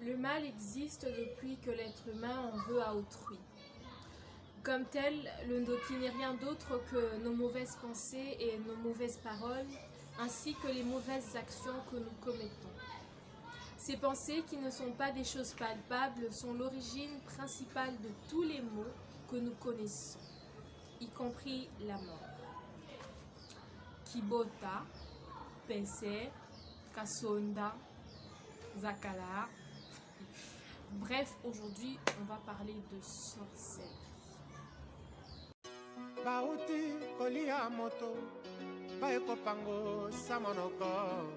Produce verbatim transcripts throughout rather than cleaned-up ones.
Le mal existe depuis que l'être humain en veut à autrui. Comme tel, le Ndoki n'est rien d'autre que nos mauvaises pensées et nos mauvaises paroles, ainsi que les mauvaises actions que nous commettons. Ces pensées, qui ne sont pas des choses palpables, sont l'origine principale de tous les maux que nous connaissons, y compris la mort. Kibota, Pese, Kasonda, Zakala. Bref, aujourd'hui, on va parler de sorcellerie. Bauti kolia moto, baeko pango samonoko.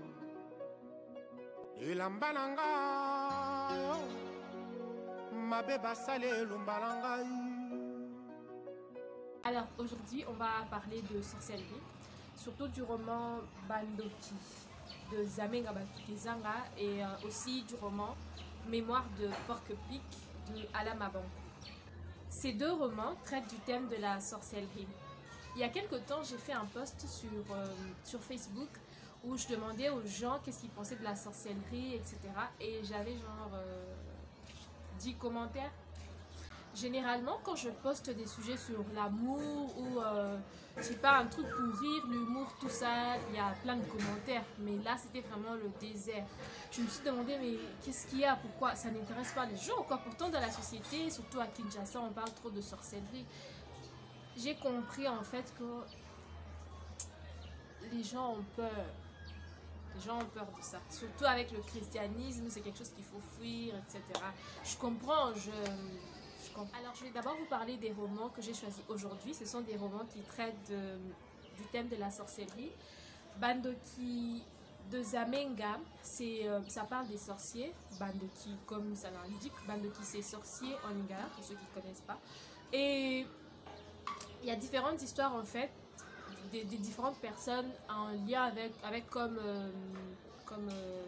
Ilambananga yo, mabe basale lumbalanga. Alors aujourd'hui, on va parler de sorcellerie, surtout du roman Bandoki de Zamenga Batukizanga et euh, aussi du roman Mémoire de Porc-Épic de Alama Banco. Ces deux romans traitent du thème de la sorcellerie. Il y a quelque temps, j'ai fait un post sur, euh, sur Facebook où je demandais aux gens qu'est-ce qu'ils pensaient de la sorcellerie, et cetera. Et j'avais genre euh, dix commentaires. Généralement, quand je poste des sujets sur l'amour ou euh, je sais pas, un truc pour rire, l'humour, tout ça, il y a plein de commentaires. Mais là, c'était vraiment le désert. Je me suis demandé, mais qu'est-ce qu'il y a? Pourquoi ça n'intéresse pas les gens, quoi? Pourtant, dans la société, surtout à Kinshasa, on parle trop de sorcellerie. J'ai compris en fait que les gens ont peur. Les gens ont peur de ça. Surtout avec le christianisme, c'est quelque chose qu'il faut fuir, et cetera. Je comprends, je... Alors je vais d'abord vous parler des romans que j'ai choisis aujourd'hui. Ce sont des romans qui traitent de, du thème de la sorcellerie. Bandoki de Zamenga, euh, ça parle des sorciers. Bandoki, comme ça l'indique, Bandoki c'est sorcier en lingala, pour ceux qui ne connaissent pas. Et il y a différentes histoires en fait, des, des différentes personnes en lien avec, avec comme... Euh, comme euh,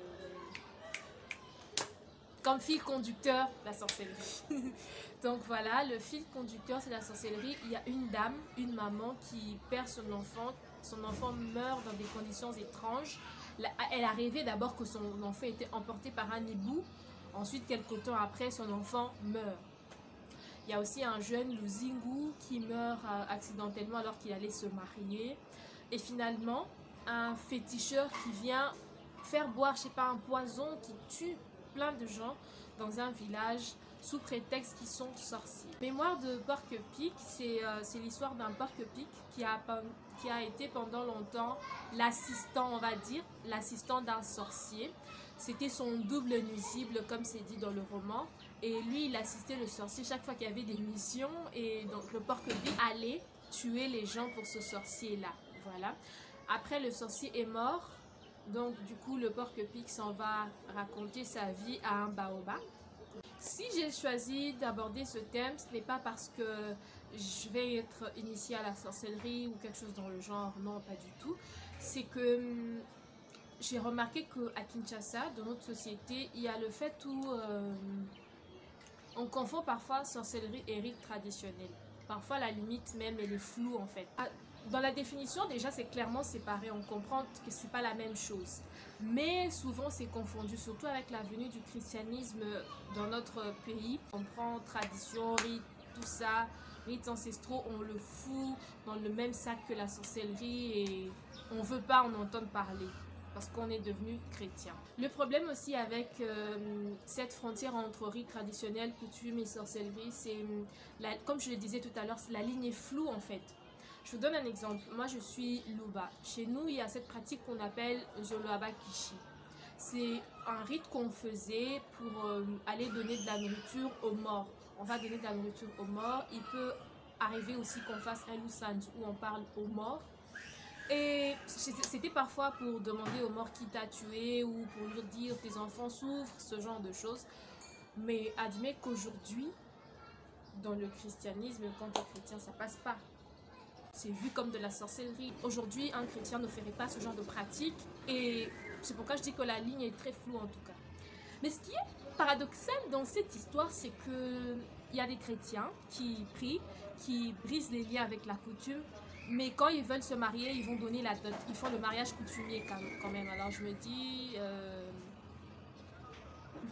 comme fil conducteur, la sorcellerie. Donc voilà, le fil conducteur, c'est la sorcellerie. Il y a une dame, une maman qui perd son enfant. Son enfant meurt dans des conditions étranges. Elle a rêvé d'abord que son enfant était emporté par un hibou. Ensuite, quelques temps après, son enfant meurt. Il y a aussi un jeune Luzingu qui meurt accidentellement alors qu'il allait se marier. Et finalement, un féticheur qui vient faire boire, je sais pas, un poison qui tue plein de gens dans un village sous prétexte qu'ils sont sorciers. Mémoire de Porc-Épic, c'est euh, l'histoire d'un Porc-Épic qui a, qui a été pendant longtemps l'assistant, on va dire, l'assistant d'un sorcier. C'était son double nuisible, comme c'est dit dans le roman. Et lui, il assistait le sorcier chaque fois qu'il y avait des missions. Et donc le Porc-Épic allait tuer les gens pour ce sorcier-là. Voilà. Après, le sorcier est mort. Donc du coup le Porc-Épic s'en va raconter sa vie à un baobab. Si j'ai choisi d'aborder ce thème, ce n'est pas parce que je vais être initiée à la sorcellerie ou quelque chose dans le genre, non pas du tout. C'est que hum, j'ai remarqué qu'à Kinshasa, dans notre société, il y a le fait où euh, on confond parfois sorcellerie et rite traditionnel. Parfois la limite même elle est floue en fait. Dans la définition déjà c'est clairement séparé, on comprend que c'est pas la même chose. Mais souvent c'est confondu, surtout avec la venue du christianisme dans notre pays. On prend tradition, rite, tout ça, rites ancestraux, on le fout dans le même sac que la sorcellerie et on veut pas en entendre parler. Parce qu'on est devenu chrétien. Le problème aussi avec euh, cette frontière entre rite traditionnel, coutume et sorcellerie, c'est, comme je le disais tout à l'heure, la ligne est floue en fait. Je vous donne un exemple. Moi, je suis Luba. Chez nous, il y a cette pratique qu'on appelle Zoloaba Kishi. C'est un rite qu'on faisait pour euh, aller donner de la nourriture aux morts. On va donner de la nourriture aux morts. Il peut arriver aussi qu'on fasse un lousange où on parle aux morts. Et c'était parfois pour demander aux morts qui t'a tué ou pour lui dire tes enfants souffrent, ce genre de choses. Mais admets qu'aujourd'hui, dans le christianisme, quand tu es chrétien, ça passe pas. C'est vu comme de la sorcellerie. Aujourd'hui, un chrétien ne ferait pas ce genre de pratique. Et c'est pourquoi je dis que la ligne est très floue en tout cas. Mais ce qui est paradoxal dans cette histoire, c'est qu'il y a des chrétiens qui prient, qui brisent les liens avec la coutume. Mais quand ils veulent se marier, ils vont donner la dot. Ils font le mariage coutumier quand même. Alors je me dis... Euh...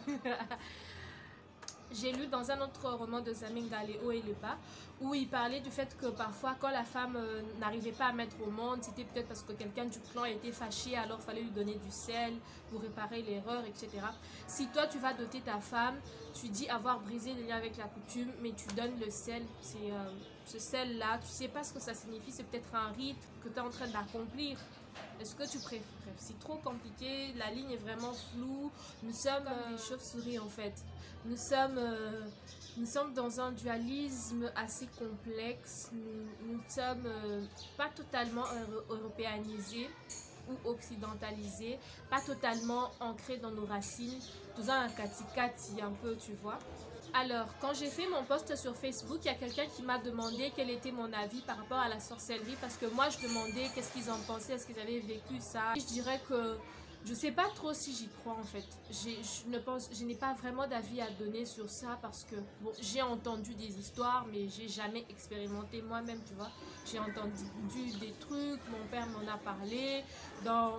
J'ai lu dans un autre roman de Zaminga, Les hauts et les bas, où il parlait du fait que parfois quand la femme euh, n'arrivait pas à mettre au monde, c'était peut-être parce que quelqu'un du clan était fâché, alors il fallait lui donner du sel pour réparer l'erreur, et cetera. Si toi tu vas doter ta femme, tu dis avoir brisé le lien avec la coutume, mais tu donnes le sel, c'est euh, ce sel-là, tu sais pas ce que ça signifie, c'est peut-être un rite que tu es en train d'accomplir. Est-ce que tu préfères? Bref, c'est trop compliqué, la ligne est vraiment floue. Nous sommes euh, des chauves-souris en fait. Nous sommes, euh, nous sommes dans un dualisme assez complexe. Nous, nous sommes euh, pas totalement euro européanisés ou occidentalisés, pas totalement ancrés dans nos racines. Tout ça un kati-kati un peu, tu vois. Alors, quand j'ai fait mon post sur Facebook, il y a quelqu'un qui m'a demandé quel était mon avis par rapport à la sorcellerie, parce que moi, je demandais qu'est-ce qu'ils en pensaient, est-ce qu'ils avaient vécu ça. Et je dirais que je ne sais pas trop si j'y crois en fait. Je ne pense, je n'ai pas vraiment d'avis à donner sur ça parce que bon, j'ai entendu des histoires, mais j'ai jamais expérimenté moi-même, tu vois. J'ai entendu des trucs, mon père m'en a parlé, dans...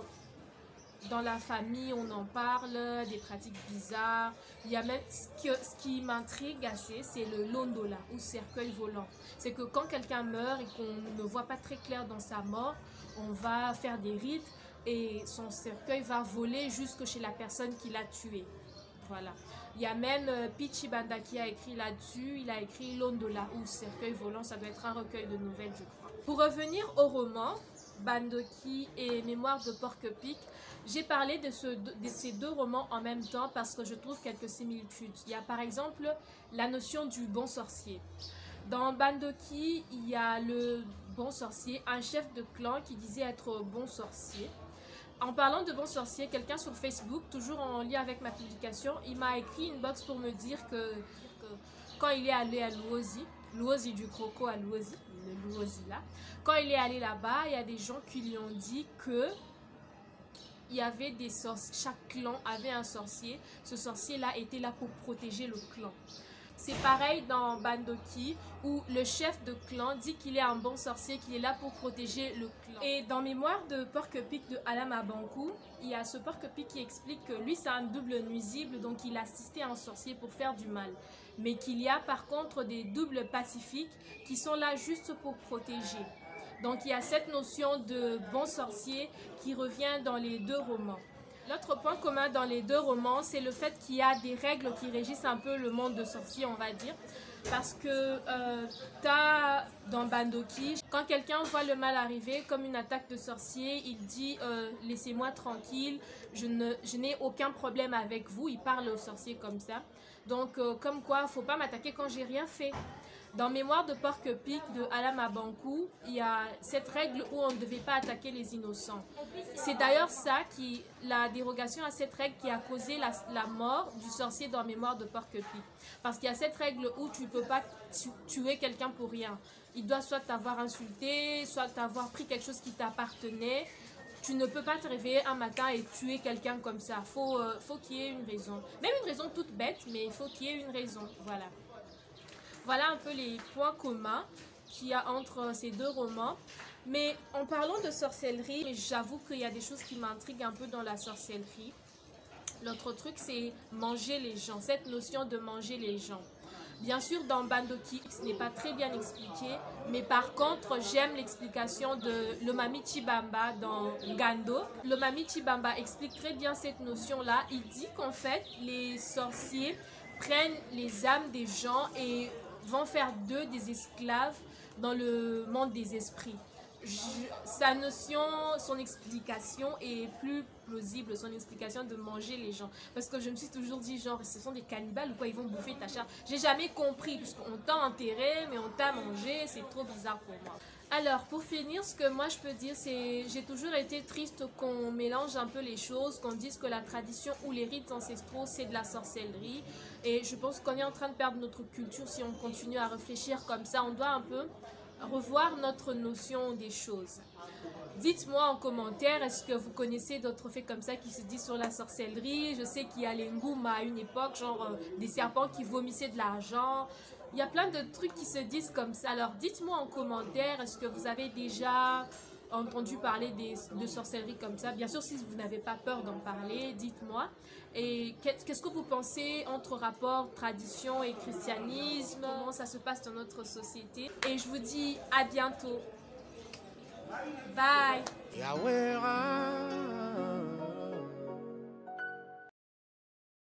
Dans la famille, on en parle, des pratiques bizarres. Il y a même ce, que, ce qui m'intrigue assez, c'est le londola ou cercueil volant. C'est que quand quelqu'un meurt et qu'on ne voit pas très clair dans sa mort, on va faire des rites et son cercueil va voler jusque chez la personne qui l'a tué. Voilà. Il y a même euh, Pichi Banda qui a écrit là-dessus. Il a écrit londola ou cercueil volant. Ça doit être un recueil de nouvelles, je crois. Pour revenir au roman Bandoki et Mémoires de Porc-Épic, j'ai parlé de, ce, de ces deux romans en même temps parce que je trouve quelques similitudes. Il y a par exemple la notion du bon sorcier. Dans Bandoki, il y a le bon sorcier, un chef de clan qui disait être bon sorcier. En parlant de bon sorcier, quelqu'un sur Facebook, toujours en lien avec ma publication, il m'a écrit une box pour me dire que, que quand il est allé à Luozi, Luozi du Croco à Luozi, le Luozi là, quand il est allé là-bas, il y a des gens qui lui ont dit que il y avait des sorciers, chaque clan avait un sorcier. Ce sorcier-là était là pour protéger le clan. C'est pareil dans Bandoki où le chef de clan dit qu'il est un bon sorcier, qu'il est là pour protéger le clan. Et dans Mémoire de Porc-Épic de Alama Bankou, il y a ce Porc-Épic qui explique que lui c'est un double nuisible, donc il assistait un sorcier pour faire du mal. Mais qu'il y a par contre des doubles pacifiques qui sont là juste pour protéger. Donc il y a cette notion de bon sorcier qui revient dans les deux romans. L'autre point commun dans les deux romans, c'est le fait qu'il y a des règles qui régissent un peu le monde de sorciers, on va dire. Parce que euh, tu as dans Bandoki, quand quelqu'un voit le mal arriver comme une attaque de sorcier, il dit euh, « laissez-moi tranquille, je n'ai je aucun problème avec vous ». Il parle au sorcier comme ça. Donc euh, comme quoi, il ne faut pas m'attaquer quand j'ai rien fait. Dans Mémoire de Porc-Épic de Alama Bankou, il y a cette règle où on ne devait pas attaquer les innocents. C'est d'ailleurs ça, qui, la dérogation à cette règle qui a causé la, la mort du sorcier dans Mémoire de Porc-Épic. Parce qu'il y a cette règle où tu ne peux pas tuer quelqu'un pour rien. Il doit soit t'avoir insulté, soit t'avoir pris quelque chose qui t'appartenait. Tu ne peux pas te réveiller un matin et tuer quelqu'un comme ça. Il faut, euh, faut qu'il y ait une raison. Même une raison toute bête, mais il faut qu'il y ait une raison. Voilà. Voilà un peu les points communs qu'il y a entre ces deux romans. Mais en parlant de sorcellerie, j'avoue qu'il y a des choses qui m'intriguent un peu dans la sorcellerie. L'autre truc, c'est manger les gens, cette notion de manger les gens. Bien sûr, dans Bandoki, ce n'est pas très bien expliqué, mais par contre, j'aime l'explication de Lomami Chibamba dans Gando. Lomami Chibamba explique très bien cette notion-là. Il dit qu'en fait, les sorciers prennent les âmes des gens et vont faire d'eux des esclaves dans le monde des esprits. Je, sa notion, son explication est plus plausible, son explication de manger les gens. Parce que je me suis toujours dit, genre, ce sont des cannibales ou quoi, ils vont bouffer ta chair. J'ai jamais compris, puisqu'on t'a enterré, mais on t'a mangé, c'est trop bizarre pour moi. Alors, pour finir, ce que moi je peux dire, c'est j'ai toujours été triste qu'on mélange un peu les choses, qu'on dise que la tradition ou les rites ancestraux, c'est de la sorcellerie. Et je pense qu'on est en train de perdre notre culture si on continue à réfléchir comme ça. On doit un peu revoir notre notion des choses. Dites-moi en commentaire, est-ce que vous connaissez d'autres faits comme ça qui se disent sur la sorcellerie? Je sais qu'il y a les ngoum à une époque, genre euh, des serpents qui vomissaient de l'argent. Il y a plein de trucs qui se disent comme ça. Alors dites-moi en commentaire, est-ce que vous avez déjà entendu parler des, de sorcellerie comme ça. Bien sûr, si vous n'avez pas peur d'en parler, dites-moi. Et qu'est-ce que vous pensez entre rapport tradition et christianisme? Comment ça se passe dans notre société? Et je vous dis à bientôt. Bye. Yahweh.